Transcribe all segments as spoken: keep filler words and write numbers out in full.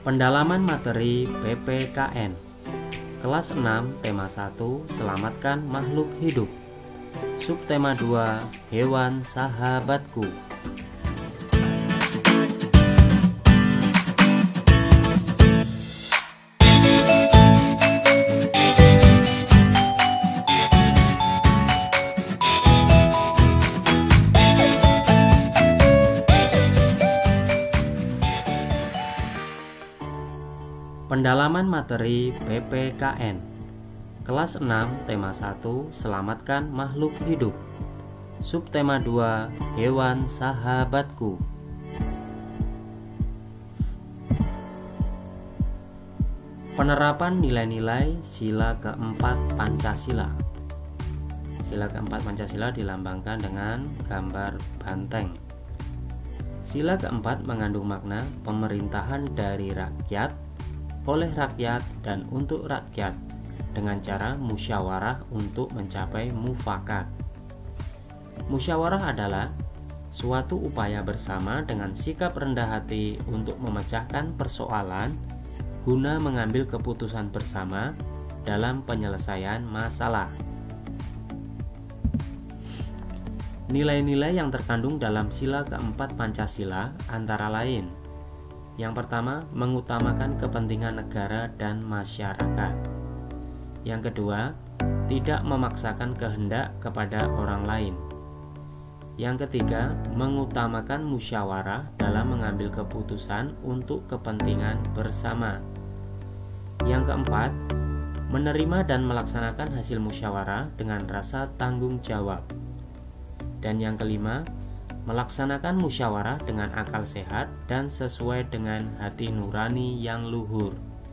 Pendalaman materi P P K N Kelas enam Tema satu Selamatkan makhluk hidup. Subtema dua Hewan sahabatku. Pendalaman materi P P K N Kelas enam Tema satu Selamatkan makhluk hidup. Subtema dua Hewan sahabatku. Penerapan nilai-nilai sila keempat Pancasila. Sila keempat Pancasila dilambangkan dengan gambar banteng. Sila keempat mengandung makna pemerintahan dari rakyat, oleh rakyat, dan untuk rakyat dengan cara musyawarah untuk mencapai mufakat. Musyawarah adalah suatu upaya bersama dengan sikap rendah hati untuk memecahkan persoalan guna mengambil keputusan bersama dalam penyelesaian masalah. Nilai-nilai yang terkandung dalam sila keempat Pancasila antara lain: yang pertama, mengutamakan kepentingan negara dan masyarakat. Yang kedua, tidak memaksakan kehendak kepada orang lain. Yang ketiga, mengutamakan musyawarah dalam mengambil keputusan untuk kepentingan bersama. Yang keempat, menerima dan melaksanakan hasil musyawarah dengan rasa tanggung jawab. Dan yang kelima, melaksanakan musyawarah dengan akal sehat dan sesuai dengan hati nurani yang luhur.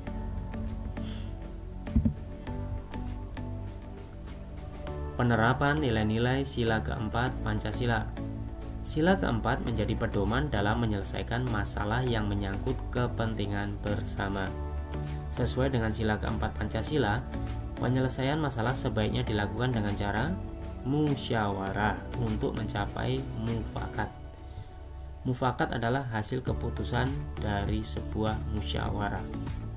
Penerapan nilai-nilai sila keempat Pancasila. Sila keempat menjadi pedoman dalam menyelesaikan masalah yang menyangkut kepentingan bersama. Sesuai dengan sila keempat Pancasila, penyelesaian masalah sebaiknya dilakukan dengan cara musyawarah untuk mencapai mufakat. Mufakat adalah hasil keputusan dari sebuah musyawarah.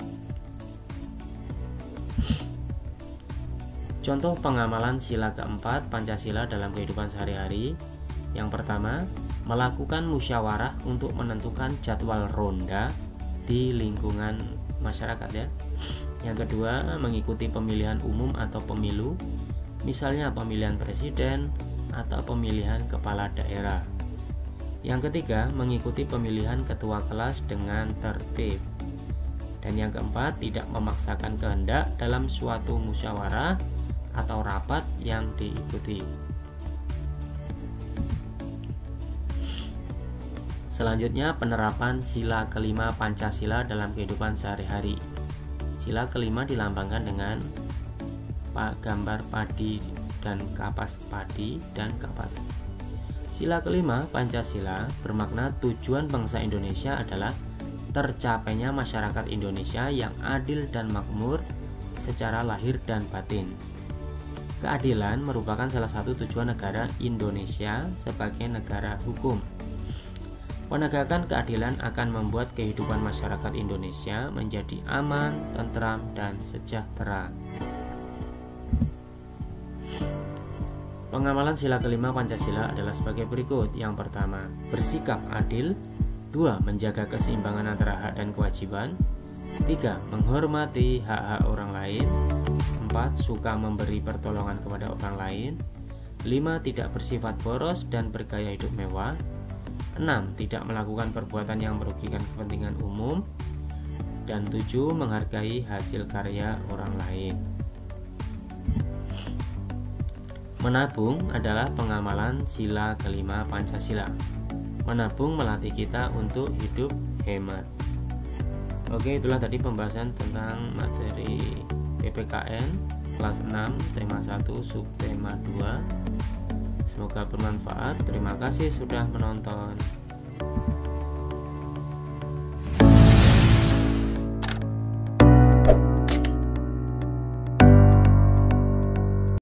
Contoh pengamalan sila keempat Pancasila dalam kehidupan sehari-hari. Yang pertama, melakukan musyawarah untuk menentukan jadwal ronda di lingkungan masyarakat ya. Yang kedua, mengikuti pemilihan umum atau pemilu, misalnya pemilihan presiden atau pemilihan kepala daerah. Yang ketiga, mengikuti pemilihan ketua kelas dengan tertib. Dan yang keempat, tidak memaksakan kehendak dalam suatu musyawarah atau rapat yang diikuti. Selanjutnya, penerapan sila kelima Pancasila dalam kehidupan sehari-hari. Sila kelima dilambangkan dengan gambar padi dan kapas padi dan kapas. Sila kelima Pancasila bermakna tujuan bangsa Indonesia adalah tercapainya masyarakat Indonesia yang adil dan makmur secara lahir dan batin. Keadilan merupakan salah satu tujuan negara Indonesia sebagai negara hukum. Penegakan keadilan akan membuat kehidupan masyarakat Indonesia menjadi aman, tentram, dan sejahtera. Pengamalan sila kelima Pancasila adalah sebagai berikut. Yang pertama, bersikap adil. Dua, menjaga keseimbangan antara hak dan kewajiban. Tiga, menghormati hak-hak orang lain. Empat, suka memberi pertolongan kepada orang lain. Lima, tidak bersifat boros dan bergaya hidup mewah. Enam, tidak melakukan perbuatan yang merugikan kepentingan umum. Dan tujuh, menghargai hasil karya orang lain. Menabung adalah pengamalan sila kelima Pancasila. Menabung melatih kita untuk hidup hemat. Oke, itulah tadi pembahasan tentang materi P P K N kelas enam tema satu subtema dua. Semoga bermanfaat. Terima kasih sudah menonton.